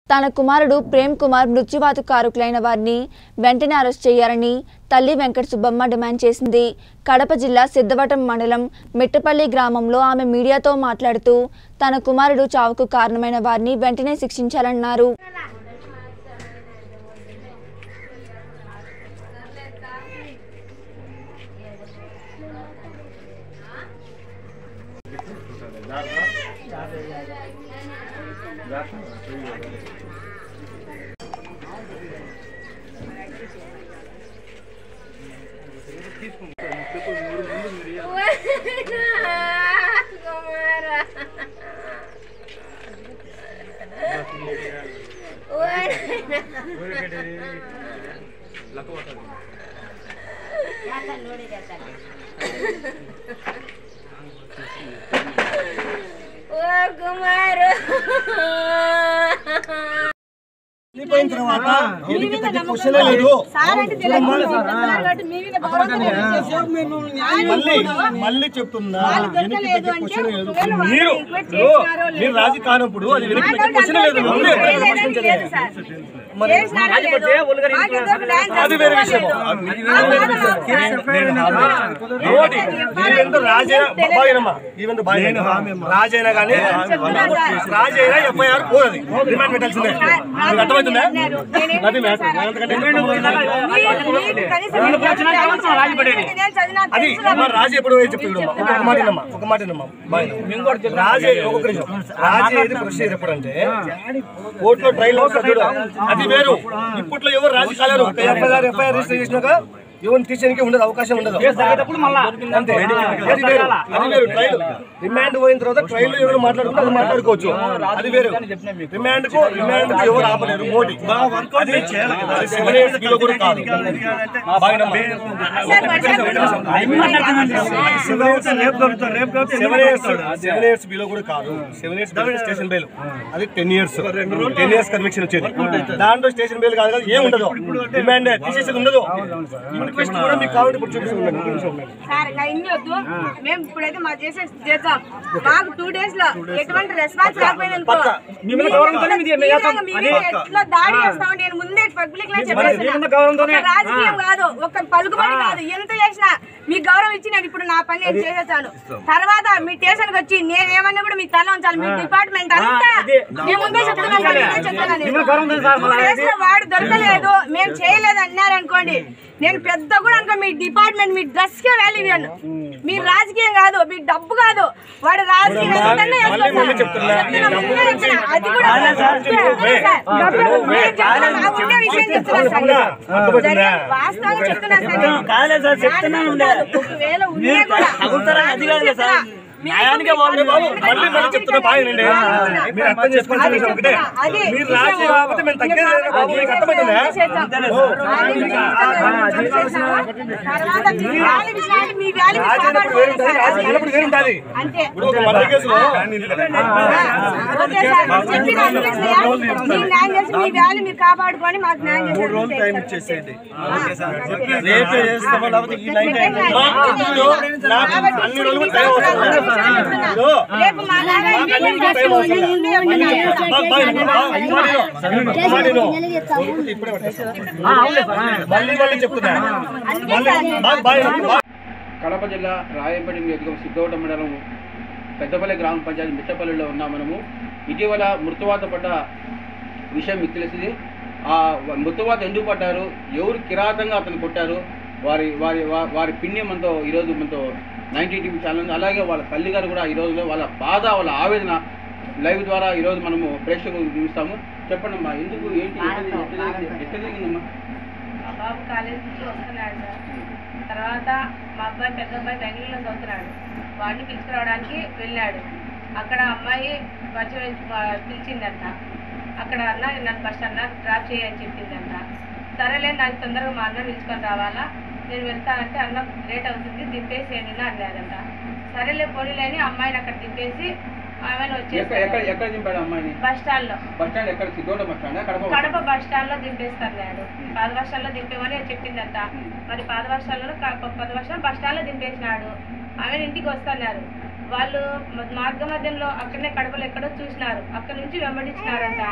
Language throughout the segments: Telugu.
తన కుమారుడు ప్రేమ్ కుమార్ మృత్యువాతు కారకులైన వారిని వెంటనే అరెస్ట్ చేయాలని తల్లి వెంకట సుబ్బమ్మ డిమాండ్ చేసింది. కడప జిల్లా సిద్ధవటం మండలం మిట్టపల్లి గ్రామంలో ఆమె మీడియాతో మాట్లాడుతూ తన కుమారుడు చావుకు కారణమైన వారిని వెంటనే శిక్షించాలన్నారు. మళ్ళీ చెప్తున్నా మీరు రాజీ కానప్పుడు అది అది వేరే విషయం. రాజైనా కానీ రాజైనా ఎఫ్ఐఆర్ పోదు, రిమాండ్ పెట్టాల్సిందే. మీకు అర్థమవుతుందా? అది రాజు ఎప్పుడు చెప్తాడు. ఒక మాట రాజే ఏది ప్రొసీజర్ ఎప్పుడంటే కోర్టులో ట్రయల్ అవుతుంది. అది వేరు. ఇప్పట్లో ఎవరు రాజు కాలేరు. ఎఫ్ఐఆర్ రిజిస్టర్ చేసినాక ఎవరిని తీసేందుకు ఉండదు, అవకాశం ఉండదు. అంతే. అది వేరు. ట్రయల్ రిమాండ్ పోయిన తర్వాత ట్రయల్ ఎవరు మాట్లాడుకుంటే అది మాట్లాడుకోవచ్చు. అది వేరు. రిమాండ్ కు ఎవరు ఆపలేరు. మోడీ స్టేషన్ బెయిల్ అది 10 years కన్విక్షన్ వచ్చేది. దాంట్లో స్టేషన్ బెయిల్ కాదు, ఏం ఉండదు. రిమాండ్ తీసేసేది ఉండదు. కూడా మీకు కావాలి. ఇప్పుడు మాకు 2 days లో ఎటువంటి రెస్పాన్స్ రాకపోయింది దాడి చేస్తాం. నేను ముందే పబ్లిక్ లో చెప్పేసి రాజకీయం కాదు, ఒక పలుకుబడి కాదు. ఎంత చేసినా మీకు గౌరవం ఇచ్చి నేను ఇప్పుడు నా పని నేను చేసేసాను. తర్వాత మీ స్టేషన్ కి వచ్చి నేను ఏమన్నా కూడా మీ తల ఉంచాలి. మీ డిపార్ట్మెంట్ అంతా నేను ముందే చెప్తున్నాను. వాడు దొరకలేదు, మేము చేయలేదు అన్నారనుకోండి, నేను పెద్ద కూడా అనుకో. మీ డిపార్ట్మెంట్ మీ డ్రెస్ కే వాల్యూ ఇవ్వను. మీ రాజకీయం కాదు, మీ డబ్బు కాదు. వాడు రాజకీయం వాస్తవంగా చెప్తున్నా సార్. న్యాయానికి చెప్తున్నా బాగానండి. మీరు అర్థం చేసుకోవాల్సిన ఒకటే, మీరు రాజీ కాకపోతే మేము తగ్గేది. అర్థమవుతుందా? రాజైనప్పుడు వేరు ఉంటుంది, రాజీ కానప్పుడు వేరు ఉంటుంది. ఇప్పుడు ఒక మర్డర్ కేసులో కాపాడుకొని మాకు 3 రోజులు టైం ఇచ్చేసేయండి. రేపే చేస్తామో లేకపోతే ఈ నైట్ అన్ని రోజులు టైం వస్తుంది. కడప జిల్లా రాయపడి నియోజకవర్గం సిద్ధవటం మండలం పెద్దపల్లి గ్రామ పంచాయతీ మిట్టపల్లిలో ఉన్నాం మనము. ఇటీవల మృతువాత పడ్డ విషయం మీకు తెలిసింది. ఆ మృతువాత ఎందుకు పడ్డారు, ఎవరు కిరాతంగా అతను కొట్టారు, వారి పుణ్యం అంతా ఈరోజు మనతో 90 TV ఛానల్, అలాగే వాళ్ళ తల్లి గారు కూడా ఈరోజు వాళ్ళ బాధ, వాళ్ళ ఆవేదన లైవ్ ద్వారా ఈరోజు మనము ప్రేక్షకులకు చూపిస్తాము. చెప్పండి అమ్మా, ఎందుకు ఏంటి ఎట్లా జరిగిందమ్మా? మా బాబు కాలేజ్ నుంచి వస్తున్నాడు సార్. తర్వాత మా అబ్బాయి పెద్ద అబ్బాయి బెంగళూరులో చదువుతున్నాడు. వాడిని పిలుచుకురావడానికి వెళ్ళాడు. అక్కడ అమ్మాయి పిలిచిందంట. అక్కడ అన్న నన్ను ఫస్ట్ అన్న డ్రాప్ చేయని చెప్పిందంట. సరేలే, నాకు తొందరగా మా అన్న పిలుచుకొని రావాలా, నేను వెళ్తానంటే అన్న లేట్ అవుతుంది, దింపేసేయండి అన్నారంట. సరేలే పోనీలేని అమ్మాయిని అక్కడ దింపేసి ఆమెను వచ్చేసి బస్ స్టాండ్ లో కడప బస్ స్టాండ్ లో దింపేస్తాడు. పాత బస్ స్టాండ్ లో దింపేమని చెప్పిందంట. మరి పాత బస్ స్టాండ్ లో బస్ స్టాండ్ లో దింపేసినాడు. ఆమెను ఇంటికి వస్తున్నారు. వాళ్ళు మార్గ మధ్యంలో అక్కడనే కడపలో ఎక్కడో చూసినారు. అక్కడ నుంచి వెంబడించినారంట.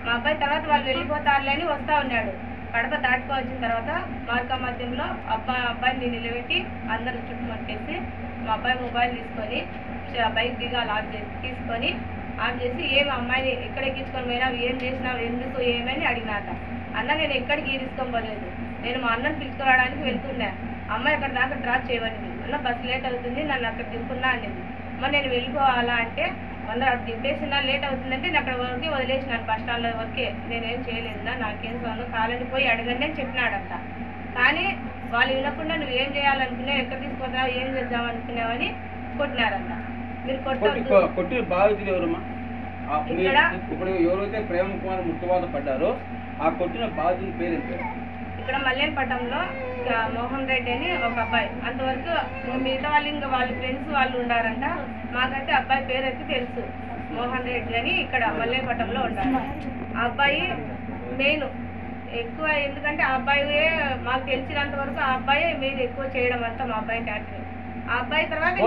మా అబ్బాయి తర్వాత వాళ్ళు వెళ్ళిపోతారులే అని వస్తూ ఉన్నాడు. కడప దాటుకోవచ్చిన తర్వాత మార్గ మధ్యంలో అబ్బాయిని నిలబెట్టి అందరు చుట్టుముట్టేసి మా అబ్బాయి మొబైల్ తీసుకొని బైక్ దిగాలి తీసుకొని ఆన్ చేసి ఏమి అమ్మాయిని ఎక్కడ ఎక్కించుకొని పోయినావు, ఏం చేసినావు, ఎందుకు ఏమని అడిగినాక. అన్న నేను ఎక్కడికి తీసుకొని పోలేదు, నేను మా అన్నను పిలుచుకోవడానికి వెళ్తున్నా, అమ్మాయి అక్కడ దాకా డ్రాప్ చేయమని, అన్న బస్సు లేట్ అవుతుంది నన్ను అక్కడ దింపున్నా అనేది. మరి నేను వెళ్ళిపోవాలా అంటే అందరూ అక్కడ దింపేసినా లేట్ అవుతుందంటే నేను అక్కడ వరకే వదిలేసినాను, బస్ స్టాండ్లో వరకే, నేనేం చేయలేదునా, నాకేం సౌండ్ కాలని పోయి అడగండి అని చెప్పినాడంట. కానీ వాళ్ళు వినకుండా నువ్వు ఏం చేయాలనుకున్నావు, ఎక్కడ తీసుకుపోతున్నావు, ఏం చేద్దాం అనుకున్నావని కొట్టినారంట. మీరు కొట్టిన బాధితులు ఎవరమ్మా? ఇప్పుడు ఎవరైతే ప్రేమ కుమార్ మృత్యువాత పడ్డారో ఆ కొట్టిన బాధితుల పేరు ఎంత? ఇక్కడ మల్లేపట్నంలో మోహన్ రెడ్డి అని ఒక అబ్బాయి, అంతవరకు మిగతా వాళ్ళు ఇంకా వాళ్ళ ఫ్రెండ్స్ వాళ్ళు ఉండారంట. మాకైతే అబ్బాయి పేరు అయితే తెలుసు, మోహన్ రెడ్డి అని ఇక్కడ మల్లేపట్నంలో ఉండాలి. ఆ అబ్బాయి మెయిన్ ఎక్కువ, ఎందుకంటే ఆ అబ్బాయి మాకు తెలిసినంత వరకు ఆ అబ్బాయి మెయిన్ ఎక్కువ చేయడం అంతా మా అబ్బాయి టార్చర్. ఆ అబ్బాయి తర్వాత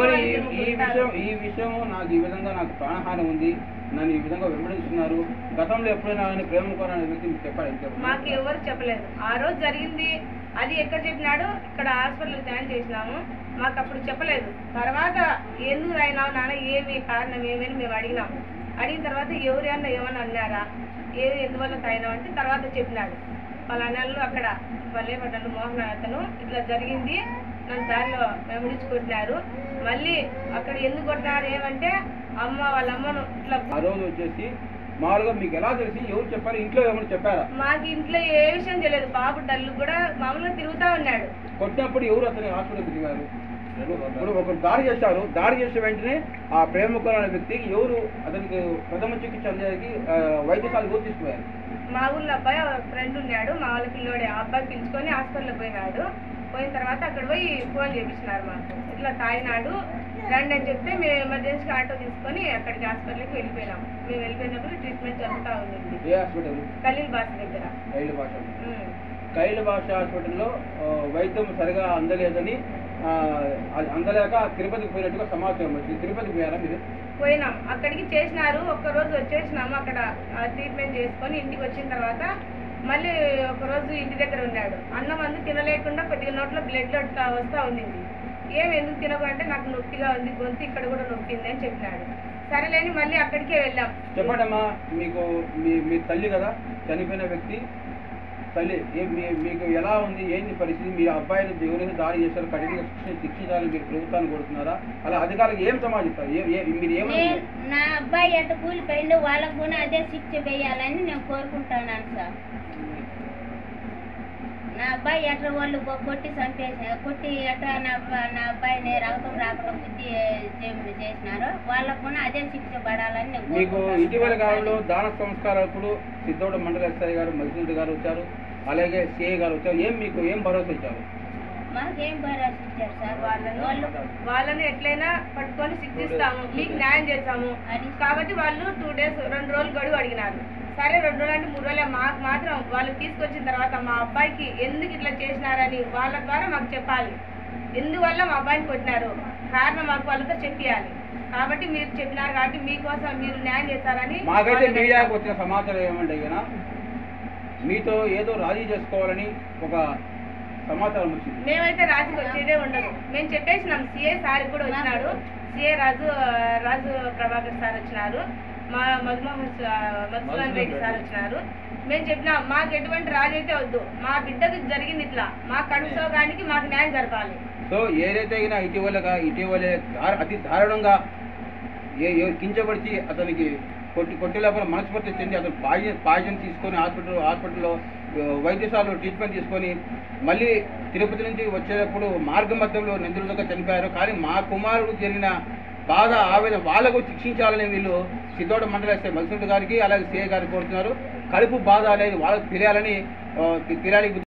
ఈ విషయం నాకు ఈ విధంగా నాకు ప్రాణహాని ఉంది, నన్ను ఈ విధంగా వెంబడిస్తున్నారు, గతంలో ఎప్పుడైనా ప్రేమ అనే వ్యక్తి చెప్పాడు? మాకు ఎవరు చెప్పలేదు. ఆ రోజు జరిగింది అది ఎక్కడ చెప్పినాడు, ఇక్కడ హాస్పిటల్ జాయిన్ చేసినాము, మాకు అప్పుడు చెప్పలేదు. తర్వాత ఎందుకు అయినావు నాన్న, ఏమి కారణం ఏమని మేము అడిగినాము. అడిగిన తర్వాత ఎవరైనా ఏమన్నా అన్నారా, ఎందువల్ల తాగినావు అంటే తర్వాత చెప్పినాడు. వాళ్ళ అన్నలు అక్కడ మల్లేపట్నంలో మోహన్ అతను ఇట్లా జరిగింది, నన్ను దారిలో వెంబడించుకుంటున్నారు, మళ్ళీ అక్కడ ఎందుకు కొట్టినారు ఏమంటే వాళ్ళ అమ్మను ఇట్లా. ఆ రోజు వచ్చేసి మామూలుగా మీకు ఎలా తెలిసి ఎవరు చెప్పారు, ఇంట్లో ఏమన్నా చెప్పారా? మాకు ఇంట్లో ఏ విషయం తెలియదు, బాబు డల్లు కూడా మామూలుగా తిరుగుతూ ఉన్నాడు. కొట్టినప్పుడు ఎవరు అతని హాస్పిటల్కి దిగారు? ఇప్పుడు ఒకరు దాడి చేశారు, దాడి చేసిన వెంటనే ఆ ప్రేమకుల అనే వ్యక్తికి ఎవరు అతనికి ప్రథమ చికిత్స అందేకి వైద్యశాలకు ఎవరు తీసుకుపోయారు? మా ఊళ్ళో అబ్బాయి ఫ్రెండ్ ఉన్నాడు, మా వాళ్ళ పిల్లోడే, ఆ అబ్బాయి పిలుచుకొని హాస్పిటల్కి పోయినాడు. పోయిన తర్వాత అక్కడ పోయి ఫోన్ చేపించినారు మాకు, ఇట్లా తాగినాడు రండి అని చెప్తే మేము ఎమర్జెన్సీగా ఆటో తీసుకొని అక్కడికి హాస్పిటల్కి వెళ్ళిపోయినాము. మేము వెళ్ళిపోయినప్పుడు ట్రీట్మెంట్ జరుగుతూ ఉంది. ఏ హాస్పిటల్? ఖలీల్ భాష దగ్గర. ఖలీల్ భాష హాస్పిటల్లో వైద్యం సరిగా అందలేదని, అందలేక తిరుపతికి పోయినట్టుగా సమాచారం వచ్చింది. తిరుపతికి పోయారా మీరు? పోయినాం, అక్కడికి చేసినారు, ఒక్కరోజు వచ్చేసినాము, అక్కడ ట్రీట్మెంట్ చేసుకొని ఇంటికి వచ్చిన తర్వాత మళ్ళీ ఒకరోజు ఇంటి దగ్గర ఉన్నాడు. అన్నం అందు తినలేకుండా కొద్దిగా నోట్లో బ్లడ్ వస్తూ ఉండింది. ఎందుకు తినకంటే నాకు నొప్పిగా ఉంది, గొంతు ఇక్కడ కూడా నొప్పింది అని చెప్పినాడు. సరేలేని మళ్ళీ అక్కడికే వెళ్ళాం. చెప్పండమ్మా, మీకు మీ తల్లి కదా చనిపోయిన వ్యక్తి తల్లి, మీకు ఎలా ఉంది, ఏంటి పరిస్థితి? మీరు అబ్బాయిలు ఎవరైతే దాడి చేశారో కఠినంగా శిక్షించాలని మీరు ప్రభుత్వాన్ని కోరుతున్నారా? అలా అధికారులకు ఏం సమాచారం మీరు ఏమన్నారు? నా అబ్బాయి ఎట్ట కూలిపోయిందో వాళ్ళకు కూడా అదే శిక్ష వేయాలని నేను కోరుకుంటున్నాను సార్. నా అబ్బాయి ఎట్లా వాళ్ళు కొట్టి కొట్టి ఎట్లా నా అబ్బాయిని రక్తం రాకుండా బుద్ధి చేసినారో వాళ్ళకు కూడా అదే శిక్ష పడాలని నేను. మీకు ఇటీవల కాలంలో దాన సంస్కారాలు సిద్ధోడ మండల ఎస్ఐ గారు మల్లిరెడ్డి గారు వచ్చారు, అలాగే సిఐ గారు వచ్చారు. మీకు ఏం భరోసా ఇచ్చారు? మాకేం భరోసా ఇచ్చారు సార్? వాళ్ళని ఎట్లయినా పట్టుకొని శిక్షిస్తాము, మీకు న్యాయం చేస్తాము కాబట్టి వాళ్ళు 2 days 2 రోజులు గడువు అడిగినారు. సరే 2 రోజులు అంటే 3 రోజులే. మాకు మాత్రం వాళ్ళు తీసుకొచ్చిన తర్వాత మా అబ్బాయికి ఎందుకు ఇట్లా చేసినారని వాళ్ళ ద్వారా మాకు చెప్పాలి. ఎందువల్ల మా అబ్బాయిని కొట్టినారు కారణం మాకు వాళ్ళతో చెప్పాలి. కాబట్టి మీరు చెప్పినారు కాబట్టి మీకోసం మీరు న్యాయం చేస్తారని. మాకైతే మీడియాకు వచ్చిన సమాచారం ఏమంటే మీతో ఏదో రాజీ చేసుకోవాలని ఒక సమాచారం వచ్చింది. మేమైతే రాజీకి వచ్చేదే ఉండదు, మేము చెప్పేసినాం. సిఐ సార్ కూడా వచ్చినాడు, సిఐ రాజు ప్రభాకర్ సార్ వచ్చినారు, మా మధుమోహన్ రెడ్డి సార్ వచ్చినారు. మేము చెప్పినాం మాకు ఎటువంటి రాజు అయితే వద్దు, మా బిడ్డకు జరిగింది ఇట్లా, మా కడుపుసోగానికి మాకు న్యాయం జరపాలి. సో ఏదైతే ఇటీవలే అతి దారుణంగా కించపరిచి అతనికి కొట్టి లోపల మనస్ఫూర్తి చెంది అతను పాయిజన్ తీసుకొని హాస్పిటల్లో వైద్యశాలలో ట్రీట్మెంట్ తీసుకొని మళ్ళీ తిరుపతి నుంచి వచ్చేటప్పుడు మార్గ మధ్యంలో నందులుగా చనిపోయారు. కానీ మా కుమారుడు జరిగిన బాధ ఆవేదన వాళ్ళకు శిక్షించాలని వీళ్ళు సిద్ధోడ మండల ఎస్ఐ మల్లిరెడ్డి గారికి అలాగే సిఐ గారికి కోరుతున్నారు. కడుపు బాధ అనేది వాళ్ళకి తెలియాలని